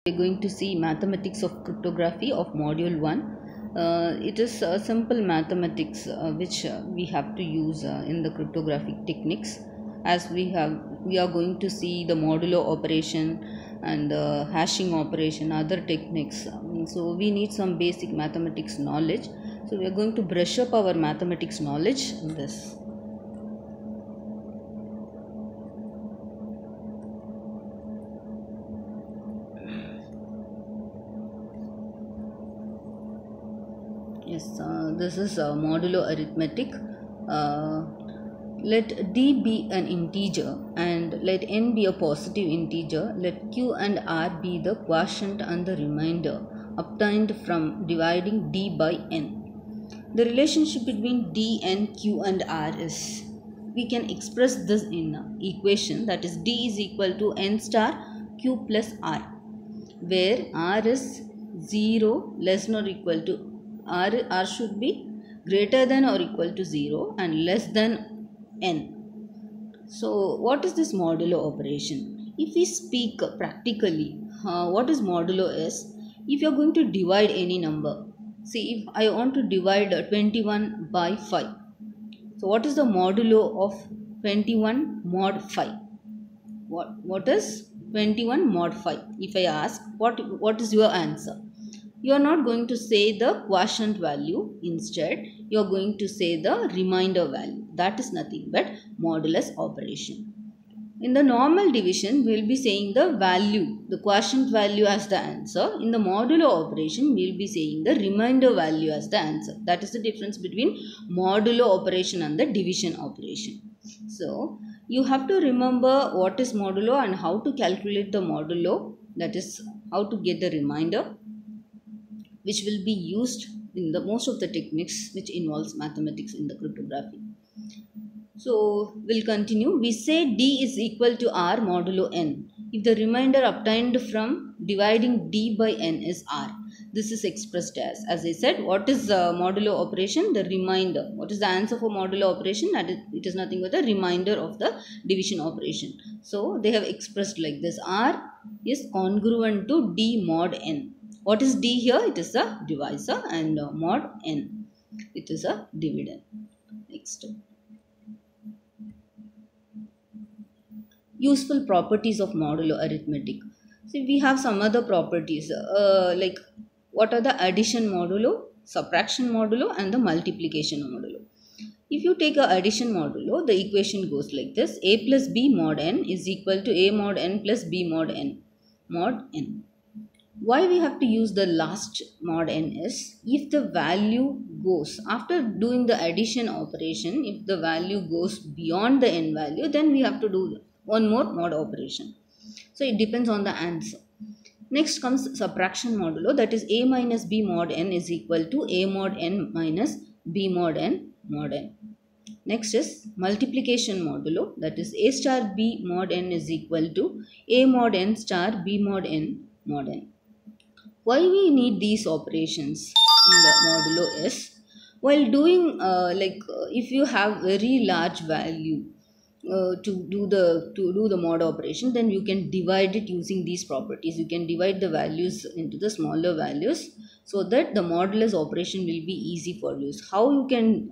We're going to see mathematics of cryptography of module 1. It is simple mathematics which we have to use in the cryptographic techniques, as we are going to see the modulo operation and the hashing operation, other techniques. So we need some basic mathematics knowledge. So we are going to brush up our mathematics knowledge in this. Yes, this is modulo arithmetic. Let d be an integer and let n be a positive integer. Let q and r be the quotient and the remainder obtained from dividing d by n. The relationship between d and q and r is, we can express this in equation, that is d is equal to n star q plus r, where r is 0 less than or equal to r should be greater than or equal to 0 and less than n. So what is this modulo operation? If we speak practically, what is modulo is, if you are going to divide any number, see if I want to divide 21 by 5. So what is the modulo of 21 mod 5? What is 21 mod 5? If I ask, what is your answer? You are not going to say the quotient value. Instead, you are going to say the remainder value. That is nothing but modulus operation. In the normal division, we will be saying the value, the quotient value as the answer. In the modulo operation, we will be saying the remainder value as the answer. That is the difference between modulo operation and the division operation. So, you have to remember what is modulo and how to calculate the modulo, that is how to get the remainder, which will be used in the most of the techniques which involves mathematics in the cryptography. So we'll continue. We say d is equal to r modulo n if the remainder obtained from dividing d by n is r. This is expressed as I said, what is modulo operation? The remainder. What is the answer for modulo operation? It is nothing but the remainder of the division operation. So they have expressed like this: r is congruent to d mod n. What is d here? It is a divisor, and mod n, it is a dividend. Next. Useful properties of modulo arithmetic. See, we have some other properties like what are the addition modulo, subtraction modulo, and the multiplication modulo. If you take a addition modulo, the equation goes like this: a plus b mod n is equal to a mod n plus b mod n mod n. Why we have to use the last mod n is, if the value goes, after doing the addition operation, if the value goes beyond the n value, then we have to do one more mod operation. So it depends on the answer. Next comes subtraction modulo, that is a minus b mod n is equal to a mod n minus b mod n mod n. Next is multiplication modulo, that is a star b mod n is equal to a mod n star b mod n mod n. Why we need these operations in the modulo is, while doing if you have very large value to do the mod operation, then you can divide it using these properties. You can divide the values into the smaller values so that the modulus operation will be easy for use. How you can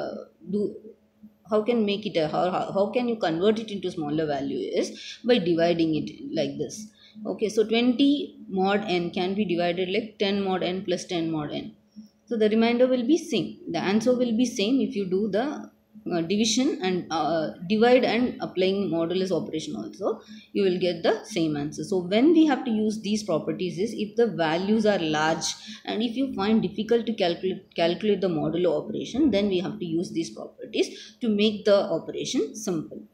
how can you convert it into smaller value is by dividing it like this. Okay, so 20 mod n can be divided like 10 mod n plus 10 mod n. So the remainder will be same. The answer will be same if you do the division and divide and applying modulus operation also, you will get the same answer. So when we have to use these properties is, if the values are large and if you find difficult to calculate the modulo operation, then we have to use these properties to make the operation simple.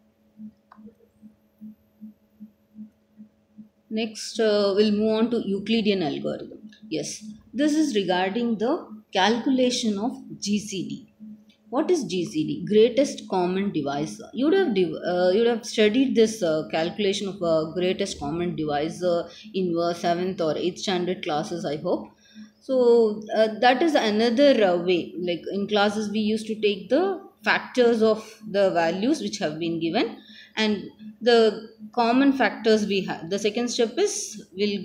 Next, we'll move on to Euclidean algorithm. Yes, this is regarding the calculation of GCD. What is GCD? Greatest common divisor. You would have studied this calculation of greatest common divisor in 7th or 8th standard classes, I hope. So that is another way. Like in classes, we used to take the factors of the values which have been given, and the common factors we have. The second step is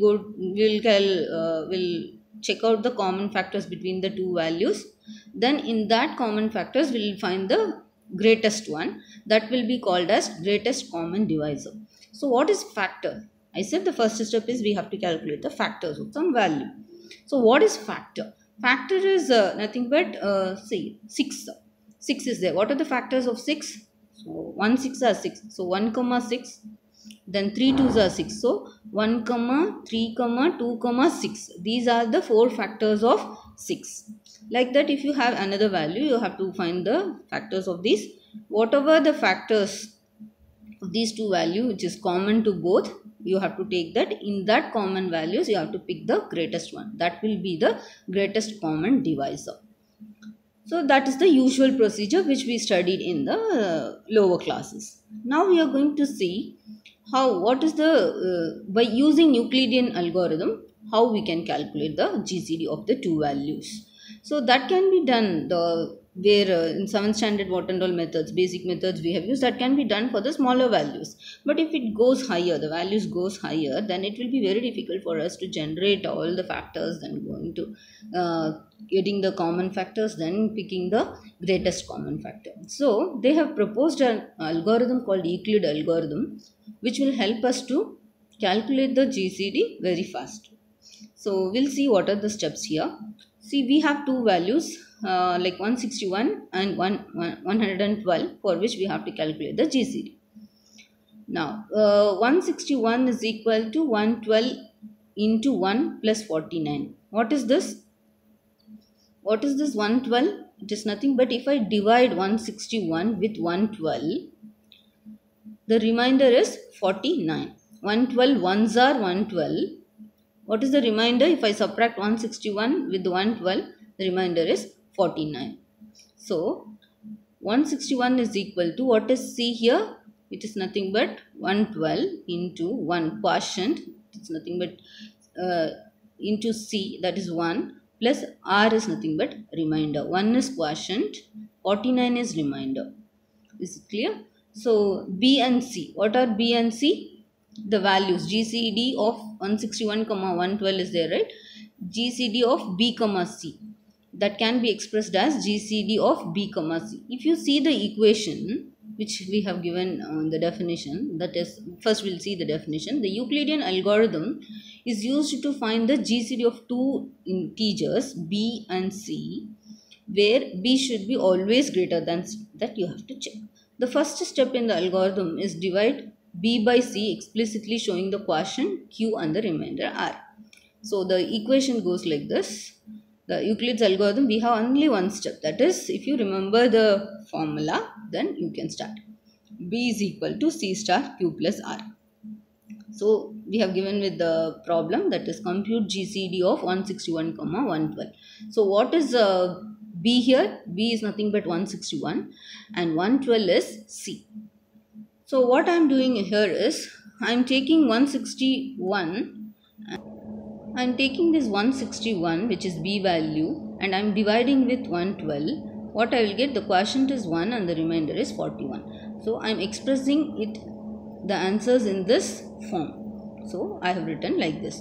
we'll check out the common factors between the two values. Then in that common factors we'll find the greatest one, that will be called as greatest common divisor. So what is factor? I said the first step is we have to calculate the factors of some value. So what is factor? Factor is nothing but say 6. 6 is there. What are the factors of 6? So 1 6 are 6. So 1 comma 6. Then 3 2s are 6. So 1 comma 3 comma 2 comma 6. These are the 4 factors of 6. Like that, if you have another value, you have to find the factors of these. Whatever the factors of these two values which is common to both, you have to take that. In that common values you have to pick the greatest one. That will be the greatest common divisor. So that is the usual procedure which we studied in the lower classes. Now we are going to see what is the by using Euclidean algorithm, how we can calculate the GCD of the two values. So that can be done where in 7th standard what and all methods, basic methods we have used, that can be done for the smaller values. But if it goes higher, the values goes higher, then it will be very difficult for us to generate all the factors, then going to getting the common factors, then picking the greatest common factor. So they have proposed an algorithm called Euclid algorithm, which will help us to calculate the GCD very fast. So we'll see what are the steps here. See, we have two values like 161 and 112, for which we have to calculate the GCD. Now 161 is equal to 112 into 1 plus 49. What is this? What is this 112? It is nothing but if I divide 161 with 112, the remainder is 49. 112 ones are 112. What is the remainder? If I subtract 161 with 112, the remainder is 49. So 161 is equal to, what is C here? It is nothing but 112 into 1 quotient. It's nothing but into C, that is 1, plus R is nothing but remainder. 1 is quotient, 49 is remainder. Is it clear? So B and C. What are B and C? The values GCD of 161 comma 112 is there, right? GCD of B comma C, that can be expressed as GCD of B comma C. If you see the equation which we have given the definition, that is, first we'll see the definition. The Euclidean algorithm is used to find the GCD of two integers B and C, where B should be always greater than C. That you have to check. The first step in the algorithm is divide B by C, explicitly showing the quotient Q and the remainder R. So the equation goes like this. The Euclid's algorithm, we have only one step. That is, if you remember the formula, then you can start. B is equal to C star Q plus R. So we have given with the problem, that is compute GCD of 161 comma 112. So what is B here? B is nothing but 161 and 112 is C. So what I am doing here is, I am taking 161, I am taking this 161 which is B value, and I am dividing with 112. What I will get, the quotient is 1 and the remainder is 41. So I am expressing it, the answers in this form. So I have written like this: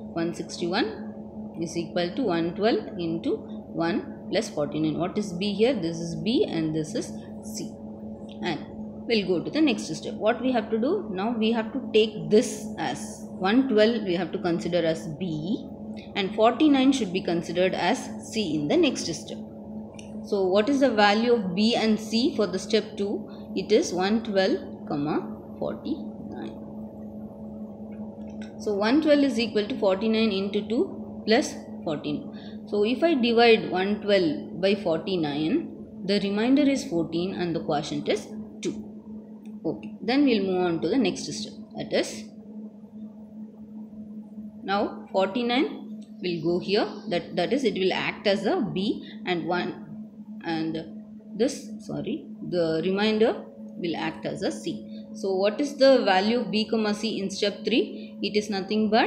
161 is equal to 112 into 1 plus 49. What is B here? This is B and this is C. And we'll go to the next step. What we have to do now, we have to take this as 112 we have to consider as B, and 49 should be considered as C in the next step. So what is the value of B and C for the step 2? It is 112 comma 49. So 112 is equal to 49 into 2 plus 14. So if I divide 112 by 49, the remainder is 14 and the quotient is 2. Okay, then we'll move on to the next step. That is, now 49 will go here. That is, it will act as a B, and the remainder will act as a C. So what is the value of B comma C in step 3? It is nothing but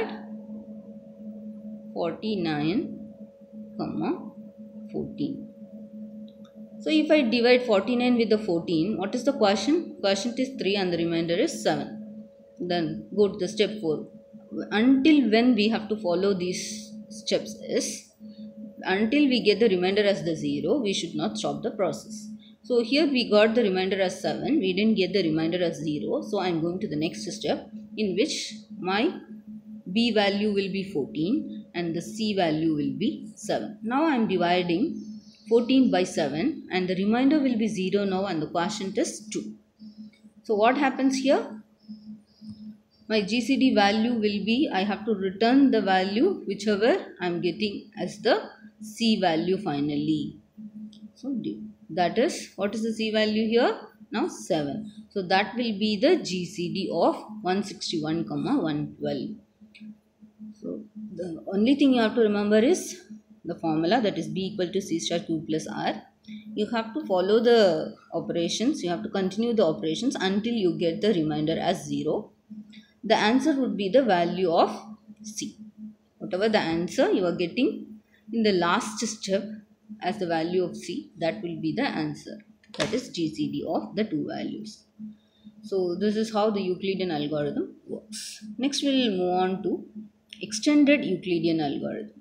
49 comma 14. So if I divide 49 with the 14, what is the quotient? Quotient is 3 and the remainder is 7. Then go to the step 4. Until when we have to follow these steps is, until we get the remainder as the 0, we should not stop the process. So here we got the remainder as 7, we didn't get the remainder as 0. So I am going to the next step, in which my B value will be 14 and the C value will be 7. Now I am dividing 14 by 7 and the remainder will be 0 now and the quotient is 2. So what happens here? My GCD value will be, I have to return the value whichever I am getting as the C value finally. So that is, what is the C value here? Now 7. So that will be the GCD of 161, 112. So the only thing you have to remember is the formula, that is B equal to C star Q plus R. You have to follow the operations, you have to continue the operations until you get the remainder as 0. The answer would be the value of C. Whatever the answer you are getting in the last step as the value of C, that will be the answer. That is GCD of the two values. So this is how the Euclidean algorithm works. Next we will move on to extended Euclidean algorithm.